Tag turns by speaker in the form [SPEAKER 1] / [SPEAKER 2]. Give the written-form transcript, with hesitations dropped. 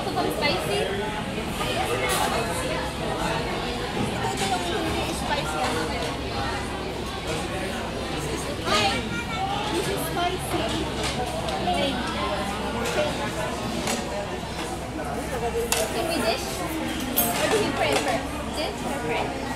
[SPEAKER 1] totally spicy?
[SPEAKER 2] Ito yung hindi spicy. Hi! This is spicy.
[SPEAKER 1] Can we dish? Or do you prefer? Dish or prefer?